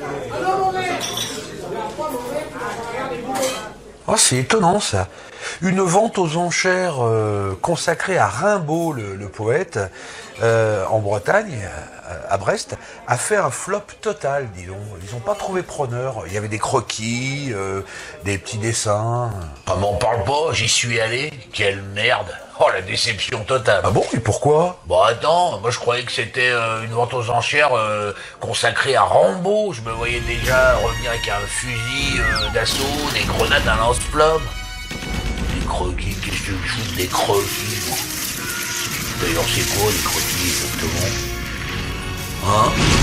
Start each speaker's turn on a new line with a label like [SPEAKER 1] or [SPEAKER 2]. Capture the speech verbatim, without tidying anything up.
[SPEAKER 1] Oh, c'est étonnant ça. Une vente aux enchères euh, consacrée à Rimbaud, le, le poète, euh, en Bretagne, à, à Brest, a fait un flop total, dis donc. Ils n'ont pas trouvé preneur. Il y avait des croquis, euh, des petits dessins.
[SPEAKER 2] Ah, m'en parle pas, j'y suis allé. Quelle merde. Oh, la déception totale.
[SPEAKER 1] Ah bon, et pourquoi?
[SPEAKER 2] Bon, attends, moi je croyais que c'était euh, une vente aux enchères euh, consacrée à Rambo. Je me voyais déjà revenir avec un fusil euh, d'assaut, des grenades à lance-flamme. Des croquis, qu'est-ce que je fous des croquis? D'ailleurs, c'est quoi les croquis exactement? Hein?